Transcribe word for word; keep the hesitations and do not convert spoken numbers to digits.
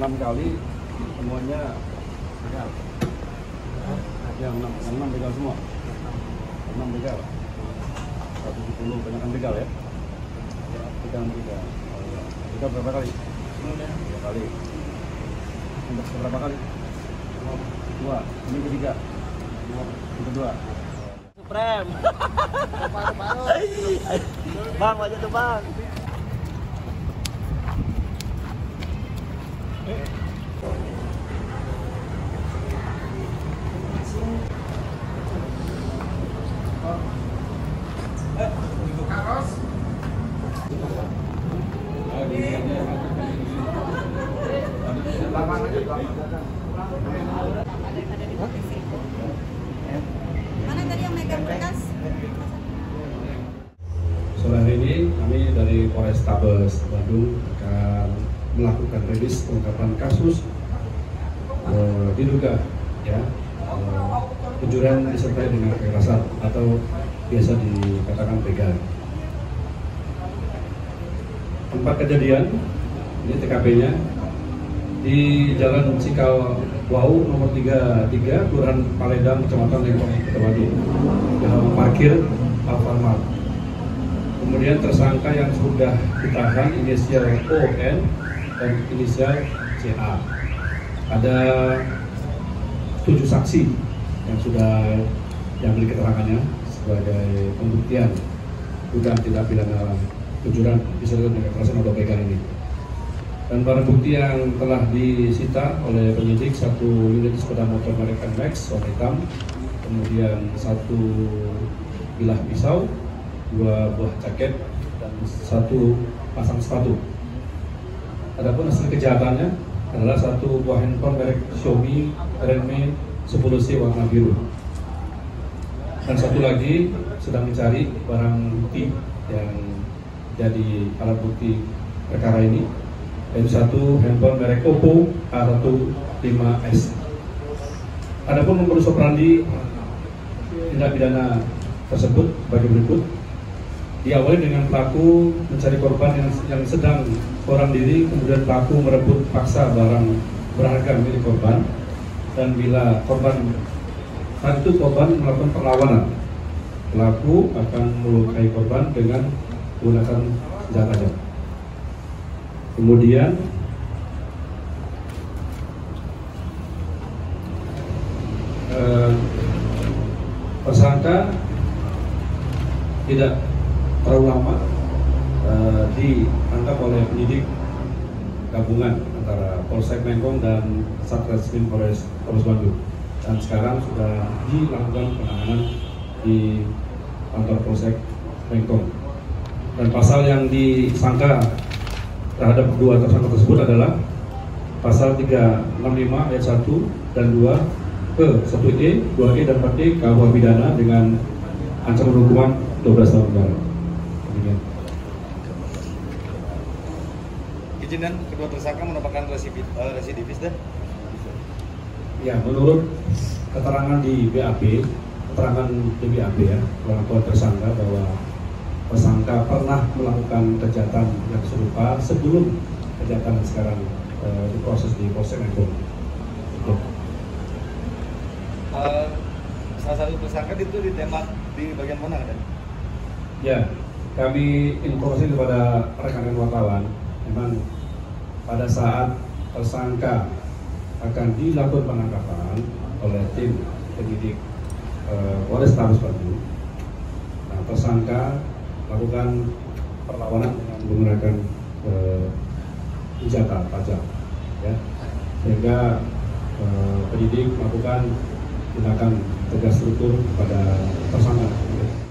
enam kali semuanya begal. Yang enam, yang enam begal semua. Enam begal. seratus tujuh puluh kebanyakan begal ya. Kita begal. Oh, ya. Kita berapa kali? Dua kali. Untuk berapa kali? Dua. Ini ketiga. Ini kedua. Supreme. Bang, aja tuh bang. Mana tadi yang megang berkas? Sore hari ini kami dari Polrestabes Bandung akan melakukan rilis pengungkapan kasus uh, diduga ya uh, pencurian disertai dengan kekerasan atau biasa dikatakan begal. Tempat kejadian ini T K P-nya di Jalan Cikal Wau nomor tiga puluh tiga Kelurahan Paledang Kecamatan Lengkong Kota Bandung. Di halaman parkir Alfamart. Kemudian tersangka yang sudah ditahan inisial O N dan inisial C A. Ada tujuh saksi yang sudah diambil keterangannya sebagai pembuktian dugaan tindak pidana pencurian disertai dengan kekerasan atau begal ini. Dan barang bukti yang telah disita oleh penyidik satu unit sepeda motor merek N Max warna hitam, kemudian satu bilah pisau, dua buah jaket, dan satu pasang sepatu. Adapun hasil kejahatannya adalah satu buah handphone merek Xiaomi Redmi sepuluh C warna biru. Dan satu lagi sedang mencari barang bukti yang jadi alat bukti perkara ini, yaitu satu handphone merek Oppo A lima S. Adapun modus operandi tindak pidana tersebut bagi berikut. Diawali dengan pelaku mencari korban yang, yang sedang seorang diri, kemudian pelaku merebut paksa barang berharga milik korban, dan bila korban saat itu korban melakukan perlawanan, pelaku akan melukai korban dengan menggunakan senjata tajam. Kemudian eh, tersangka tidak terlalu lama eh, ditangkap oleh penyidik gabungan antara Polsek Lengkong dan Satreskrim Polres Polres Bandung, dan sekarang sudah dilakukan penanganan di kantor Polsek Lengkong. Dan pasal yang disangka terhadap kedua tersangka tersebut adalah pasal tiga enam lima ayat satu dan dua ke satu E, dua E dan empat E K U H pidana dengan ancaman hukuman dua belas tahun penjara. Demikian. Izin dan kedua tersangka merupakan residivis dan Ya, menurut keterangan di B A P, keterangan di B A P ya, pengakuan tersangka bahwa tersangka pernah melakukan kejahatan yang serupa sebelum kejahatan sekarang uh, diproses di Polsek Lengkong. uh, salah satu tersangka itu ditembak di bagian mana kan? Ya, kami informasi kepada rekan-rekan wartawan, memang pada saat tersangka akan dilakukan penangkapan oleh tim penyidik uh, Polrestabes Bandung, nah, tersangka melakukan perlawanan dengan menggunakan uh, senjata tajam, ya, sehingga uh, penyidik melakukan tindakan tegas struktur kepada tersangka.